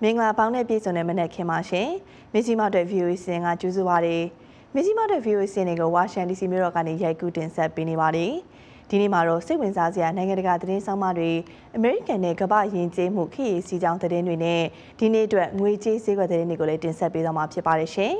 မင်္ဂလာပေါင်းတဲ့ပြည်စုံတဲ့မနက်ခင်းပါရှင်မြကြီးမောက်တဲ့ VOA စင်ကကျူးစုပါတယ်မြကြီးမောက်တဲ့ VOA စင်တွေကိုဝါရှင်တန် DC မြို့တော်ကနေရိုက်ကူးတင်ဆက်ပေးနေပါတယ်ဒီနေ့မှာတော့စိတ်ဝင်စားစရာနိုင်ငံတကာသတင်းဆောင်မတွေအမေရိကန်နဲ့ကမ္ဘာယဉ်ကျေးမှုခရီးစီးကြောင်းသတင်းတွေနဲ့ဒီနေ့အတွက်ငွေကြေးဈေးကွက်သတင်းတွေကိုလည်းတင်ဆက်ပေးသွားမှာဖြစ်ပါတယ်ရှင်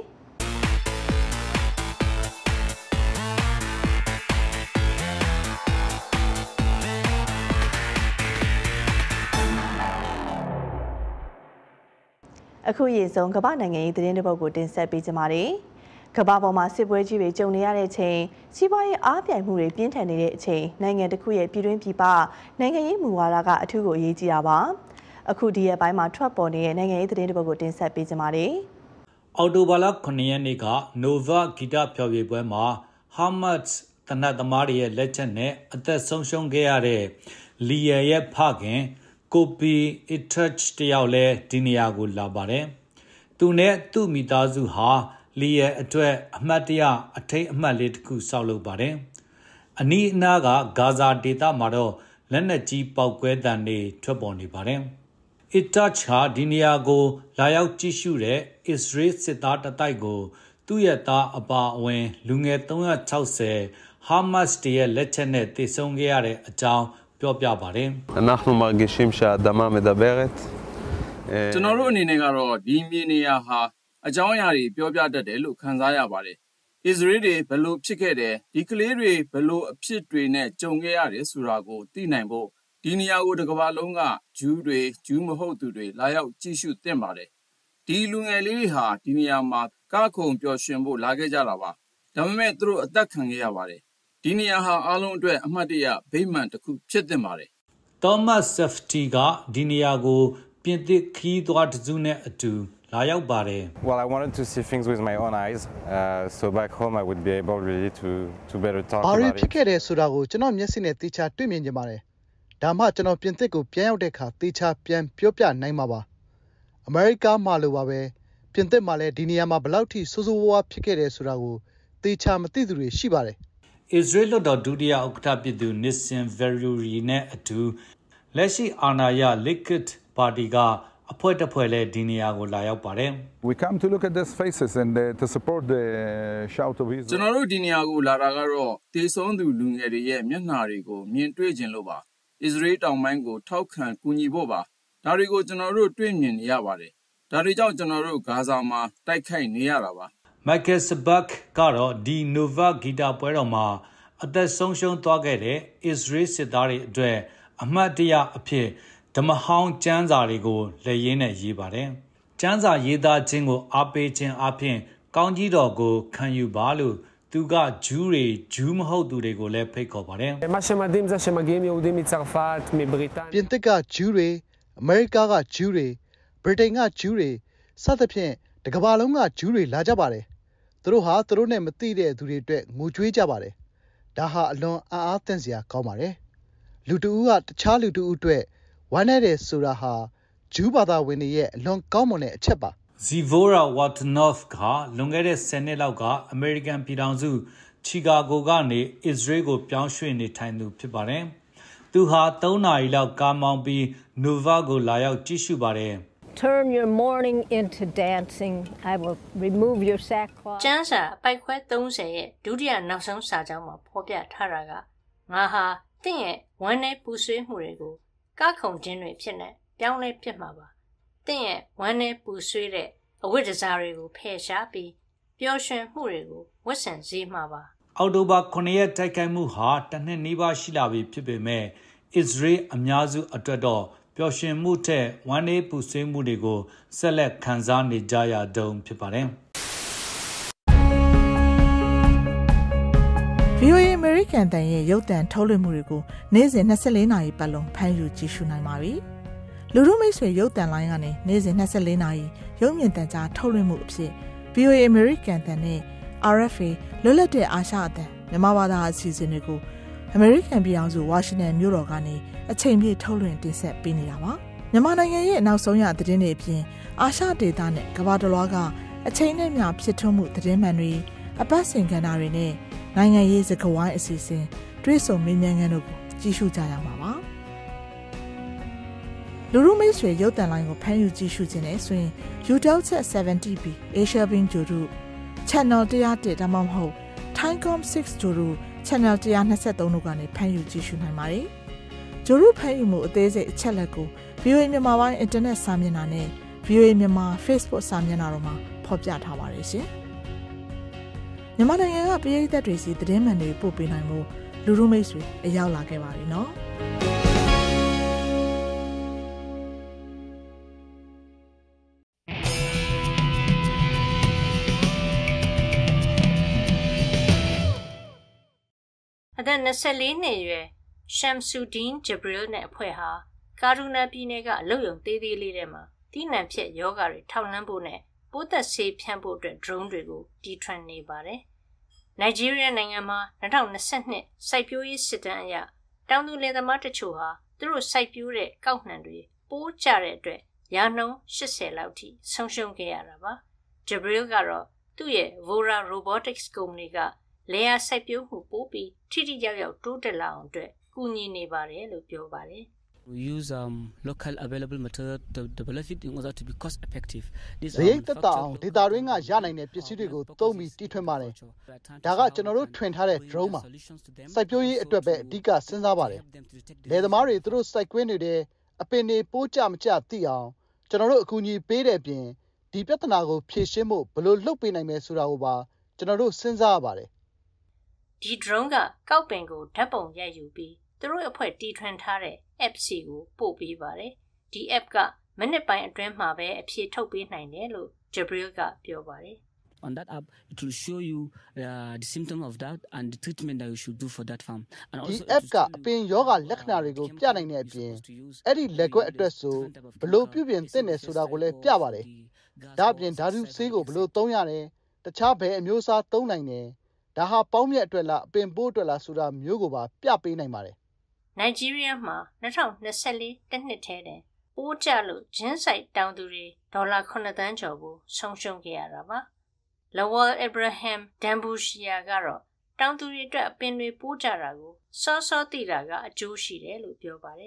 အခုရေဆုံးကမ္ဘာနိုင်ငံရေးသတင်းတစ်ပုဒ်ကိုတင်ဆက်ပေးကြပါမယ်။ကမ္ဘာပေါ်မှာစစ်ပွဲကြီးတွေကြုံနေရတဲ့အချိန်စီးပွားရေးအားပြိုင်မှုတွေပြင်းထန်နေတဲ့အချိန်နိုင်ငံတစ်ခုရဲ့ပြည်တွင်းပြည်ပနိုင်ငံရေးမူဝါဒကအထူးကိုအရေးကြီးတာပါ။အခုဒီရက်ပိုင်းမှာထွက်ပေါ်နေတဲ့နိုင်ငံရေးသတင်းတစ်ပုဒ်ကိုတင်ဆက်ပေးကြပါမယ်။အော်တိုဘာလ9ရက်နေ့က Nova ဂီတဖျော်ဖြေပွဲမှာဟာမတ်စ်တနတ်သမားတွေရဲ့လက်ချက်နဲ့အသက်ဆုံးရှုံးခဲ့ရတဲ့လီယာရဲ့ဖခင်ကိုပီအစ်တက်တယောက်လဲဒီနေရာကိုလာပါတယ်။သူနဲ့သူ့မိသားစုဟာလီယာအတွက်အမှတ်တရအထိတ်အမှတ်လေးတစ်ခုစောက်လုပ်ပါတယ်။အနီးအနားကဂါဇာဒေသမှာတော့လက်နက်ကြီးပောက်ကွဲသံတွေထွက်ပေါ်နေပါတယ်။အစ်တက်ဟာဒီနေရာကိုလာရောက်ကြည့်ရှုတဲ့အစ္စရေးစစ်သားတတိုက်ကိုသူ့ရဲ့သားအပါအဝင်လူငယ်360ဟာမတ်စ်ရဲ့လက်ချက်နဲ့တိုက်ဆုံခဲ့ရတဲ့အကြောင်းပြောပြပါတယ်။אנחנו מרגישים שהאדמה מדברת ကျွန်တော်တို့အနေနဲ့ကတော့ဒီမြေနေရာဟာအကြောင်းအရာတွေပြောပြတတ်တယ်လို့ခံစားရပါတယ်။အစ္စရေးတွေဘယ်လိုဖြစ်ခဲ့တယ်ဒီကလေးတွေဘယ်လိုအဖြစ်တွေနဲ့ကြုံခဲ့ရတယ်ဆိုတာကိုသိနိုင်ဖို့ဒီနေရာကိုတစ်ကမ္ဘာလုံးကဂျူးတွေဂျူးမဟုတ်သူတွေလာရောက်ကြည့်ရှုသင့်ပါတယ်။ဒီလူငယ်လေးတွေဟာဒီနေရာမှာကားခုံပျော်ရွှင်ဖို့လာခဲ့ကြတာပါ။ဒါပေမဲ့သူတို့အသက်ခံခဲ့ရပါတယ်။ဒီနေရာဟာအားလုံးအတွက်အမှတ်တရဗိမာန်တစ်ခုဖြစ်သင့်ပါတယ်။သောမတ်ဆက်ဖတီကဒီနေရာကိုပြင်သစ်ခီးသွားတစုနဲ့အတူလာရောက်ပါတယ် Well, I wanted to see things with my own eyes, so back home I would be able really to better talk about it. ဘာတွေဖြစ်ခဲ့တယ်ဆိုတာကိုကျွန်တော်မျက်စိနဲ့သေချာတွေ့မြင်ကြပါတယ်။ဒါမှကျွန်တော်ပြင်သစ်ကိုပြန်ရောက်တဲ့အခါသေချာပြန်ပြောပြနိုင်မှာပါ။အမေရိကမှာလိုပါပဲပြင်သစ်မှာလည်းဒီနေရာမှာဘယ်လောက်ထိဆိုးဆိုးဝါးဝါးဖြစ်ခဲ့တယ်ဆိုတာကိုသေချာမသိသူတွေရှိပါတယ်။ Israel တော်ဒုတိယဥက္ကဋ္ဌပြည်သူနစ်ဆင်ဗယ်ရူရီနဲ့အတူလက်ရှိအာဏာရ Likud ပါတီကအဖွဲ့တစ်ဖွဲ့လည်းဒီနေရာကိုလာရောက်ပါတယ် We come to look at these faces and to support the shout of Israel ကျွန်တော်တို့ဒီနေရာကိုလာတာကတော့တေဆုံးသူလူငယ်တွေရဲ့မျက်နှာတွေကိုမြင်တွေ့ခြင်းလို့ပါ။ Israel တောင်ပိုင်းကိုထောက်ခံကူညီဖို့ပါ။ဒါတွေကိုကျွန်တော်တို့တွေ့မြင်နေရပါတယ်။ဒါတွေကြောင့်ကျွန်တော်တို့ဂါဇာမှာတိုက်ခိုက်နေရတာပါ။ Michael Sabak ကတော့ဒီ Nova ဂီတပွဲတော်မှာအသက်ဆုံးရှုံးသွားခဲ့တဲ့ Israel စစ်သားတွေအတွက်အမှတ်တရအဖြစ်ဓမ္မဟောင်းကျမ်းစာတွေကိုလက်ရင်းနဲ့ရေးပါတယ်။ကျမ်းစာရေးသားခြင်းကိုအားပေးခြင်းအပြင်ကောင်းကြီးတော်ကိုခံယူပါလို့သူကဂျူးတွေဂျူးမဟုတ်သူတွေကိုလည်းဖိတ်ခေါ်ပါတယ်။מה שמדהים זה שמגיעים יהודים מצרפת, מבריטניה. ပြင်သစ်ကဂျူးတွေအမေရိကကဂျူးတွေဗြိတိန်ကဂျူးတွေစသဖြင့်တကမ္ဘာလုံးကဂျူးတွေလာကြပါတယ်။သူတို့ဟာသူတို့နဲ့မသိတဲ့သူတွေအတွက်ငိုကြွေးကြပါတယ်။ဒါဟာအလွန်အားသင့်စရာကောင်းပါတယ်။လူတဦးကတခြားလူတဦးအတွက်ဝမ်းနေတဲ့ဆိုတာဟာဂျူးဘာသာဝင်တွေရဲ့အလွန်ကောင်းမွန်တဲ့အချက်ပါ Zivora Watanov ကလွန်ခဲ့တဲ့10နှစ်လောက်ကအမေရိကန်ပြည်ထောင်စုချီကာဂိုကနေအစ္စရေးကိုပြောင်းရွှေ့နေထိုင်သူဖြစ်ပါတယ်။သူဟာ3နာရီလောက်ကားမောင်းပြီး Nova ကိုလာရောက်ကြည့်ရှုပါတယ် Turn your mourning into dancing. I will remove your sackcloth. ကျမ်းစာပိုက်ခွဲ30ရဲ့ဒုတိယနောက်ဆုံးစာကြောင်းမှာဖော်ပြထားတာကငါဟာတင့်ရဲ့ဝမ်းနဲ့ပူဆွေးမှုတွေကိုကားခုံခြင်းတွေဖြစ်နေပြောင်းလဲပြစ်မှာပါတင့်ရဲ့ဝမ်းနဲ့ပူဆွေးတဲ့အဝတ်ဒစားတွေကိုဖယ်ရှားပြီးပျော်ရွှင်မှုတွေကိုဝတ်ဆင်စေမှာပါအောက်တိုဘာ9ရက်တိုက်ခိုက်မှုဟာတစ်နှစ်နီးပါးရှိလာပြီဖြစ်ပေမဲ့အစ္စရေးအများစုအတွက်တော့ပျော်ရွှင်မှုထက်ဝမ်းနည်းပူဆွေးမှုတွေကိုဆက်လက်ခံစားနေကြရတုန်းဖြစ်ပါတယ် VOA American တန်ရဲ့ရုပ်သံထုတ်လွှင့်မှုတွေကိုနေ့စဉ်24နာရီပတ်လုံးဖမ်းယူကြည့်ရှုနိုင်ပါပြီ။လူထုမိတ်ဆွေရုပ်သံလိုင်းကနေနေ့စဉ်24နာရီရုပ်မြင်သံကြားထုတ်လွှင့်မှုအဖြစ် VOA American တန်နဲ့ RFA လွတ်လပ်တဲ့အာရှအသံမြန်မာဘာသာအစီအစဉ်တွေကို American ပြည်အောင်စု Washington မြို့တော်ကနေအချိန်ပြည့်ထုတ်လွှင့်တင်ဆက်ပေးနေတာပါ။မြန်မာနိုင်ငံရဲ့နောက်ဆုံးရသတင်းတွေအပြင်အာရှဒေသနဲ့ကမ္ဘာတစ်လွှားကအချိန်နဲ့မျှဖြစ်ထွန်းမှုသတင်းမှန်တွေအပတ်စဉ်ကဏ္ဍတွေနဲ့နိုင်ငံရေးစကားဝိုင်းအစီအစဉ်တွေ့ဆုံမေးမြန်းခန်းတို့ကိုကြည့်ရှုကြရမှာပါ။လူရုမိတ်ဆွေရုပ်တံလိုင်းကိုဖမ်းယူကြည့်ရှုခြင်းနဲ့ဆိုရင် UTEL 70B Asia Bin ဂျိုတို့ Channel 101ဒါမှမဟုတ် Timecom 6ဂျိုတို့ Channel 123တို့ကနေဖမ်းယူကြည့်ရှုနိုင်ပါတယ်ဂျိုတို့ဖမ်းယူမှုအသေးစိတ်အချက်လက်ကို VOA မြန်မာပိုင်း Internet စာမျက်နှာနဲ့ VOA မြန်မာ Facebook စာမျက်နှာတို့မှာဖော်ပြထားပါတယ်ရှင်မြန်မာနိုင်ငံကပြည်သူတွေစီသတင်းမှန်တွေပို့ပေးနိုင်မှုလူရုမိတ်ဆွေအရောက်လာခဲ့ပါပြီနော်အသက်24နှစ်အရွယ် Shamsuddin Jabril နဲ့အဖွဲ့ဟာကာရူနာပြည်နယ်ကအလုပ်ရုံသေးသေးလေးထဲမှာတိနံဖြစ်ယောဂတွေထောက်လှမ်းဖို့နဲ့ပိုးသက်ဆေးဖြန့်ဖို့အတွက် drone တွေကိုတီထွင်နေပါတယ်။ Nigeria နိုင်ငံမှာ2022စိုက်ပျိုးရေးစစ်တမ်းအရတောင်သူလယ်သမားတချို့ဟာသူတို့စိုက်ပျိုးတဲ့ကောက်နှံတွေပိုးကျတဲ့အတွက်ရာနှုန်း80လောက်ထိဆုံးရှုံးခဲ့ရတာပါ။ Jabril ကတော့သူ့ရဲ့ Vora Robotics ကုမ္ပဏီကလယ်ယာစိုက်ပျိုးမှုပိုးပြီးထိထိရောက်ရောက်တိုးတက်လာအောင်အတွက်ကူညီနေပါတယ်လို့ပြောပါတယ် We use local available method to develop it in order to be cost effective. These are data ရင်းကရနိုင်တဲ့ပစ္စည်းတွေကိုသုံးပြီးတီထွင်ပါတယ်။ဒါကကျွန်တော်တို့ထွင်ထားတဲ့ drone ပါ။စိုက်ပျိုးရေးအတွက်ပဲအဓိကစဉ်းစားပါတယ်။လယ်သမားတွေသူတို့စိုက်ကွင်းတွေတဲ့အပင်တွေပိုးကျမကျသိအောင်ကျွန်တော်တို့အကူအညီပေးတဲ့အပြင်ဒီပြဿနာကိုဖြေရှင်းဖို့ဘယ်လိုလုပ်ပေးနိုင်မလဲဆိုတာကိုပါကျွန်တော်တို့စဉ်းစားရပါတယ်။ဒီ drone ကကောက်ပင်ကိုဓာတ်ပုံရိုက်ယူပြီးသူတို့အဖွဲ့တီထွင်ထားတဲ့ app စီကိုပို့ပေးပါတယ်။ဒီ app ကမိနစ်ပိုင်းအတွင်းမှာပဲအဖြေထုတ်ပေးနိုင်တယ်လို့ Jabril ကပြောပါတယ်။ On that app it will show you the symptom of that and the treatment that you should do for that farm. And also the app ကအပင်ယောဂလက္ခဏာတွေကိုပြနိုင်တဲ့အပြင်အဲ့ဒီလက်ကွက်အတွက်ဆိုဘယ်လိုပြုပြင်သင့်တယ်ဆိုတာကိုလည်းပြပါတယ်။ဒါ့အပြင်ဓာတုဆေးကိုဘယ်လိုသုံးရတယ်တခြားဘယ်အမျိုးအစားသုံးနိုင်တယ်ဒါဟာပေါင်းမြတ်အတွက်လားအပင်ပိုးအတွက်လားဆိုတာမျိုးကိုပါပြပေးနိုင်ပါတယ် Nigeria မှာ2024တစ်နှစ်ထဲတင်ပိုးကျလို့ဂျင်းစိုက်တောင်သူတွေ$9 သန်းကျော်ကိုဆုံးရှုံးခဲ့ရတာပါ။ Lawal Ibrahim Dambushia ကတော့တောင်သူတွေအတွက်အပင်တွေပိုးကျတာကိုစောစောသိတာကအကျိုးရှိတယ်လို့ပြောပါတယ်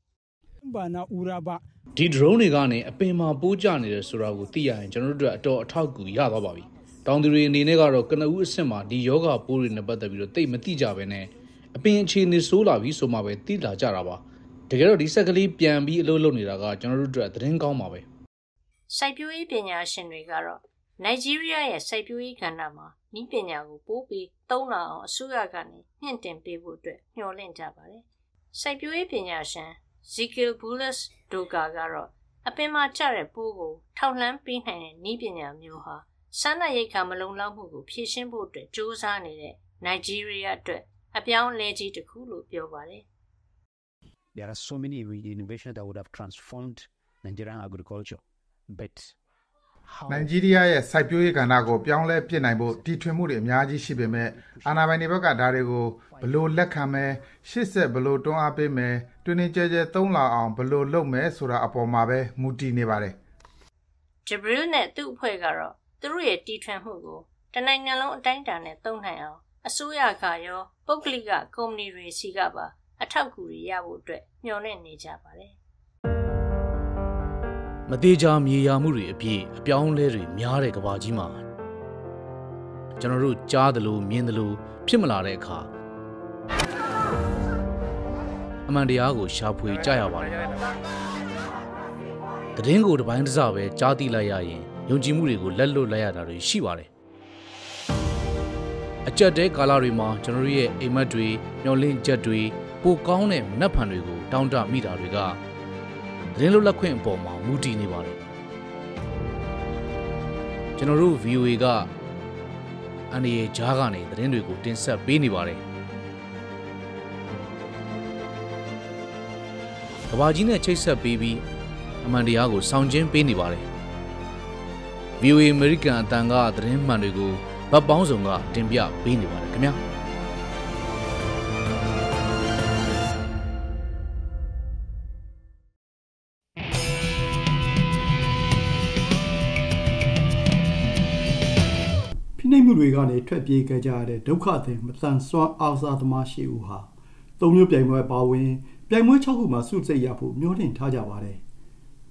။ဒီ drone တွေကနေအပင်မှာပိုးကျနေတယ်ဆိုတာကိုသိရရင်ကျွန်တော်တို့အတွက်အထောက်အကူရသွားပါပြီ။တောင်သူတွေအနေနဲ့ကတော့ကနဦးအဆင့်မှာဒီယောဂပိုးတွေနဲ့ပတ်သက်ပြီးတော့သိမသိကြပဲနဲ့အပင်အခြေအနေဆိုးလာပြီဆိုမှပဲသိလာကြတာပါတကယ်တော့ဒီဆက်ကလေးပြန်ပြီးအလုပ်လုပ်နေတာကကျွန်တော်တို့အတွက်သတင်းကောင်းပါပဲစိုက်ပျိုးရေးပညာရှင်တွေကတော့ Nigeria ရဲ့စိုက်ပျိုးရေးကဏ္ဍမှာနည်းပညာကိုပိုးပြီးသုံးလာအောင်အစိုးရကနေမြင့်တင်ပေးဖို့အတွက်မျှော်လင့်ကြပါတယ်စိုက်ပျိုးရေးပညာရှင် Zikil Bulus Doga ကတော့အပင်မှာကျတဲ့ပိုးကိုထောက်လှမ်းပေးနိုင်တဲ့နည်းပညာမျိုးဟာစားနပ်ရိက္ခာမလုံလောက်မှုကိုဖြေရှင်းဖို့အတွက်စ조사နေတဲ့ Nigeria အတွက်အပြောင်းလဲကြီးတစ်ခုလို့ပြောပါတယ် There are so many innovations that would have transformed Nigerian agriculture but Nigeria ရဲ့စိုက်ပျိုးရေးကဏ္ဍကိုပြောင်းလဲပြစ်နိုင်ဖို့တည်ထွင်မှုတွေအများကြီးရှိပေမဲ့အာဏာပိုင်တွေဘက်ကဒါတွေကိုဘလို့လက်ခံမယ်ရှေ့ဆက်ဘလို့တွန်းအားပေးမယ်တွင်တွင်ကျဲကျဲသုံးလာအောင်ဘလို့လုပ်မယ်ဆိုတာအပေါ်မှာပဲမူတည်နေပါတယ် Jabril နဲ့သူ့အဖွဲ့ကတော့သူတို့ရဲ့တည်ထွင်မှုကိုတနိုင်ငံလုံးအတိုင်းအတာနဲ့သုံးနိုင်အောင်အစိုးရကရောပုဂ္ဂလိကကုမ္ပဏီတွေစီကပါအထောက်အကူတွေရဖို့အတွက်မျှော်လင့်နေကြပါတယ်မသေးချာမြေယာမှုတွေအပြည့်အပြောင်းလဲတွေများတဲ့ကမ္ဘာကြီးမှာကျွန်တော်တို့ကြားသလိုမြင်သလိုဖြစ်မလာတဲ့အခါအမှန်တရားကိုရှာဖွေကြရပါတယ်သတင်းကိုတစ်ပိုင်းတစ်စပဲကြားသိလိုက်ရရင်ယုံကြည်မှုတွေကိုလက်လွတ်လိုက်ရတာတွေရှိပါတယ်အကြက်တဲကာလတွေမှာကျွန်တော်တို့ရဲ့အိမ်မက်တွေမျောလင့်ချက်တွေပိုကောင်းတဲ့မနှက်ဖန်တွေကိုတောင်းတမိတာတွေကသတင်းလွတ်လပ်ခွင့်အပေါ်မှာမူတည်နေပါတယ်ကျွန်တော်တို့ VOA ကအန်ဒီရဲ့ဂျားကနေသတင်းတွေကိုတင်ဆက်ပေးနေပါတယ်ကဘာကြီးနဲ့ချိတ်ဆက်ပေးပြီးအမှန်တရားကိုစောင့်ကျဉ်ပေးနေပါတယ် VOA American အတန်ကသတင်းမှန်တွေကိုဗတ်ပေါင်းစုံကတင်ပြပေးနေပါတယ်ခင်ဗျာဖိနှိပ်မှုတွေကနေထွက်ပြေးခဲ့ကြရတဲ့ဒုက္ခသည်မတန်ဆွမ်းအားစားသမားရှိဦးဟာသုံးမျိုးပြိုင်ပွဲပါဝင်ပြိုင်ပွဲ6ခုမှာစုစိတ်ရဖို့မျှော်လင့်ထားကြပါတယ်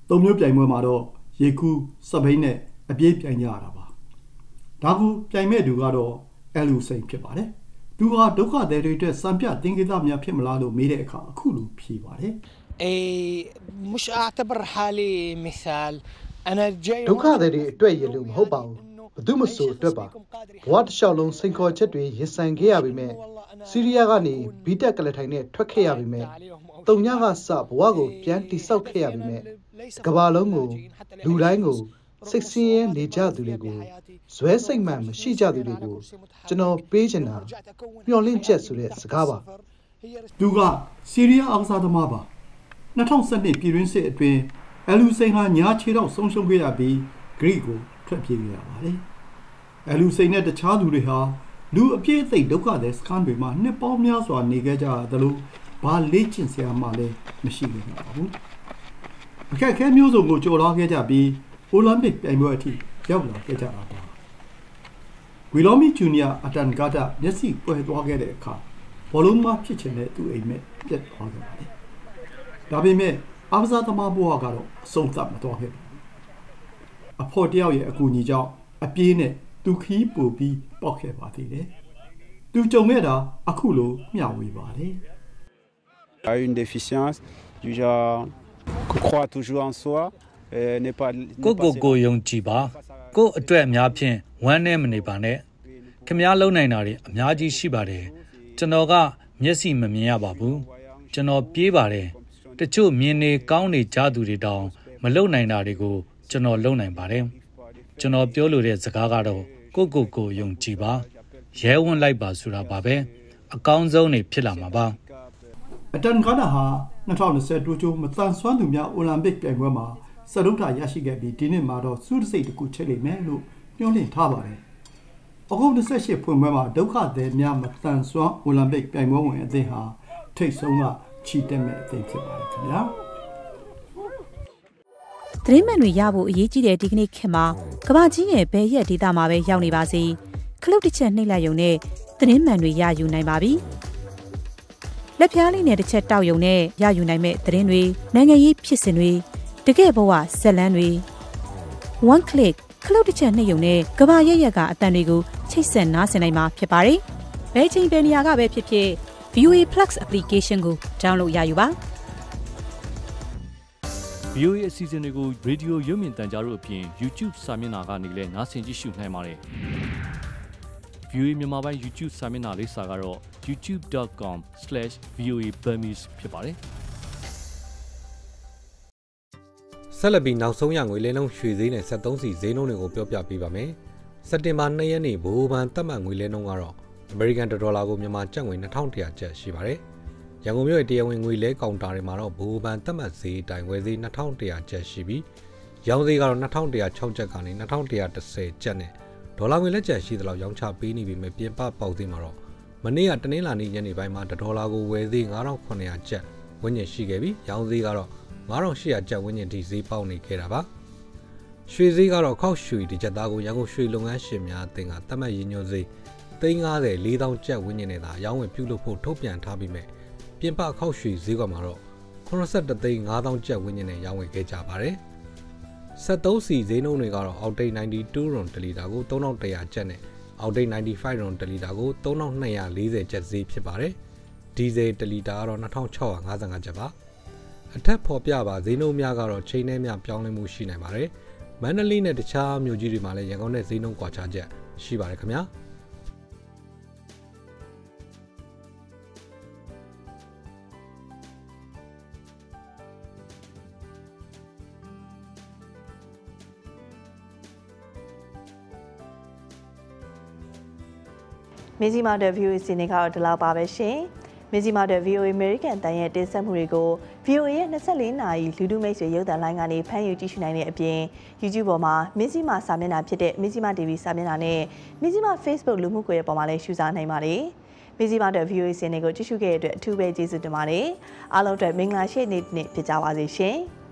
3မျိုးပြိုင်ပွဲမှာတော့ရေကူးစပိန်နဲ့အပြေးပြိုင်ကြရတာပါဒါကူပြိုင်မဲ့သူကတော့အလူစိန်ဖြစ်ပါတယ်သူဟာဒုက္ခသည်တွေအတွက်စံပြသင်္ကေတများဖြစ်မလားလို့မေးတဲ့အခါအခုလိုဖြေပါတယ် مش اعتبر حالي مثال انا جاي ဒုက္ခသည်တွေအတွက်ရလို့မဟုတ်ပါဘူးဘယ်သူမှဆိုအတွက်ပါဘဝတစ်လျှောက်လုံးစိန်ခေါ်ချက်တွေရင်ဆိုင်ခဲ့ရပြီမဲ့ဆီးရီးယားကနေဘီတက်ကလထိုင်နဲ့ထွက်ခဲ့ရပြီမဲ့တုံညကစဘဝကိုပြန်တိဆောက်ခဲ့ရပြီမဲ့ကဘာလုံးကိုလူတိုင်းကိုစိတ်ဆင်းရဲနေကြသူတွေကိုဇွဲစိတ်မှန်မရှိကြသူတွေကိုကျွန်တော်ပေးချင်တာမျှော်လင့်ချက်ဆိုတဲ့စကားပါသူကဆီးရီးယားအောင်စားသမားပါ2012ပြည်တွင်းစစ်အတွင်းအလူစိန်ဟာညာခြေတော့ဆုံးရှုံးခဲ့ရပြီးဂရိကိုထွက်ပြေးခဲ့ရပါတယ်အလူစိန်နဲ့တခြားသူတွေဟာလူအပြည့်အသိဒုက္ခသည်စခန်းတွေမှာနှစ်ပေါင်းများစွာနေခဲ့ကြရတယ်လို့ဘာလေ့ကျင့်စရာမှလည်းမရှိခဲ့ပါဘူးအခက်အခဲမျိုးစုံကိုကြော်လွှားခဲ့ကြပြီးအိုလံပစ်ပြိုင်ပွဲအထိရောက်လာခဲ့ကြတာပါဝီလော်မီဂျူနီယာအတန်ကာတာမျက်စိကွယ်သွားခဲ့တဲ့အခါဘောလုံးမဖြစ်ချင်တဲ့သူအိမ်မက်ပြတ်သွားခဲ့ပါတယ်ဒါပေမဲ့အားကစားသမားဘဝကတော့အဆုံးသတ်မသွားခဲ့ဘူးအဖို့တယောက်ရဲ့အကူအညီကြောင့်အပြေးနဲ့သူခီးပူပြီးပေါက်ခဲ့ပါသေးတယ်သူကြုံခဲ့တာအခုလိုမျှဝေပါတယ် une déficience du genre croit toujours en soi n'est pas ကိုယုံကြည်ပါကိုအတွက်အများဖြင့်ဝမ်းနဲ့မနေပါနဲ့ခင်ဗျားလုံနိုင်တာတွေအများကြီးရှိပါတယ်ကျွန်တော်ကမျက်စိမမြင်ရပါဘူးကျွန်တော်ပြေးပါတယ်တချို့မြင်နေကောင်းနေကြသူတွေတောင်မလုံနိုင်တာတွေကိုကျွန်တော်လုံနိုင်ပါတယ်ကျွန်တော်ပြောလို့တဲ့စကားကတော့ကိုယုံကြည်ပါရဲဝံ့လိုက်ပါဆိုတာပါပဲအကောင်းဆုံးနေဖြစ်လာမှာပါအတန်ကာတာဟာ2020တိုကျိုမတန်ဆွမ်းသူများအိုလံပစ်ပြိုင်ပွဲမှာစတုထရရှိခဲ့ပြီးဒီနှစ်မှာတော့စူးတစိတ်တစ်ခုချက်လိမ့်မယ်လို့ညွှန်လင့်ထားပါတယ်။အခု28ဖွင့်ပွဲမှာဒုက္ခသည်များမတန်ဆွမ်းအိုလံပစ်ပြိုင်ပွဲဝင်အသင်းဟာထိပ်ဆုံးကချီတက်မဲ့အသင်းဖြစ်ပါတယ်ခင်ဗျာ။သတင်းမှန်တွေရဖို့အရေးကြီးတဲ့ဒီကနေ့ခေတ်မှာကမ္ဘာကြီးရဲ့ဘယ်ရက်ဒေသမှာပဲရောက်နေပါစေခလုတ်တစ်ချက်နှိပ်လိုက်ရုံနဲ့သတင်းမှန်တွေရယူနိုင်ပါပြီ။လက်ဖျားလေးနဲ့တစ်ချက်တောက်ရုံနဲ့ရယူနိုင်မဲ့သတင်းတွေနိုင်ငံရေးဖြစ်စဉ်တွေတကယ်ဘဝဇက်လန်းတွေ one click ခလုတ်တစ်ချက်နှိပ်ရုံနဲ့ကဘာရက်ရက်ကအတန်တွေကိုချိတ်ဆက်နားဆင်နိုင်မှာဖြစ်ပါတယ်။ဘယ်ချိန်ဘယ်နေရာကပဲဖြစ်ဖြစ် VOA Plus application ကို download ရယူပါ။ VOA အစီအစဉ်တွေကို Radio ရုပ်မြင်သံကြားတို့အပြင် YouTube စာမျက်နှာကနေလည်းနားဆင်ကြည့်ရှုနိုင်ပါတယ်။ VOA မြန်မာပိုင်း YouTube စာမျက်နှာလေးစာကတော့ youtube.com/voaburmese ဖြစ်ပါတယ်။ဆက်လက်ပြီးနောက်ဆုံးရငွေလဲနှုန်းရွှေဈေးနဲ့73စီဈေးနှုန်းတွေကိုပြောပြပေးပါမယ်။စက်တင်ဘာ2ရက်နေ့ဗဟိုဘဏ်သတ်မှတ်ငွေလဲနှုန်းကတော့အမေရိကန်ဒေါ်လာကိုမြန်မာကျပ်ငွေ2100ကျပ်ရှိပါတယ်။ရန်ကုန်မြို့ရဲ့တရားဝင်ငွေလဲကောင်တာတွေမှာတော့ဗဟိုဘဏ်သတ်မှတ်ဈေးတိုင်ဝယ်ဈေး2100ကျပ်ရှိပြီးရောင်းဈေးကတော့2106ကျပ်ကနေ2110ကျပ်နဲ့ဒေါ်လာငွေလက်ကျပ်ရှိသလောက်ရောင်းချပေးနေပြီမဲ့ပြင်ပပေါက်ဈေးမှာတော့မနေ့ကတနင်္လာနေ့ညနေပိုင်းမှာဒေါ်လာကိုဝယ်ဈေး9900ကျပ်ဝန်းကျင်ရှိခဲ့ပြီးရောင်းဈေးကတော့9800ကျပ်ဝန်းကျင်ထိဈေးပေါက်နေခဲ့တာပါရွှေဈေးကတော့ခောက်ရွှေဒီကျပ်သားကိုရန်ကုန်ရွှေလုပ်ငန်းရှင်များအသင်းကသတ်မှတ်ရည်ညွှန်းဈေး350 4000ကျပ်ဝန်းကျင်နဲ့သာရောင်းဝယ်ပြုလုပ်ဖို့ထုတ်ပြန်ထားပြီးမဲ့ပြင်ပခောက်ရွှေဈေးကွက်မှာတော့83,5000ကျပ်ဝန်းကျင်နဲ့ရောင်းဝယ်ခဲ့ကြပါတယ်73စီဈေးနှုန်းတွေကတော့အောက်တိတ်92ရွန်တလီတာကို3100ကျပ်နဲ့အောက်တိတ်95ရွန်တလီတာကို3240ကျပ်ဈေးဖြစ်ပါတယ်ဒီဇယ်တလီတာကတော့2655ကျပ်ပါအထက်ဖော်ပြပါဈေးနှုန်းများကတော့ချိန်နဲ့များပြောင်းလဲမှုရှိနိုင်ပါတယ်မန္တလေးနဲ့တခြားမြို့ကြီးတွေမှာလည်းရန်ကုန်နဲ့ဈေးနှုန်းကွာခြားချက်ရှိပါတယ်ခင်ဗျာမြစီမာတဲ့ VOA စီနေကတော့ဒီလောက်ပါပဲရှင်မြစီမာတဲ့ VOA American တန်ရဲ့တင်ဆက်မှုတွေကို VOA ရဲ့24နာရီလူထုမိတ်ဆွေရုပ်သံလိုင်းကနေဖမ်းယူကြည့်ရှုနိုင်တဲ့အပြင် YouTube ပေါ်မှာမြစီမာစာမျက်နှာဖြစ်တဲ့မြစီမာ TV စာမျက်နှာနဲ့မြစီမာ Facebook လူမှုကွန်ရက်ပေါ်မှာလည်းရှုစားနိုင်ပါတယ်မြစီမာတဲ့ VOA စီနေကိုကြည့်ရှုခဲ့တဲ့အတွက်အထူးပဲကျေးဇူးတင်ပါတယ်အားလုံးအတွက်မင်္ဂလာရှိနေ့ဖြစ်ကြပါစေရှင်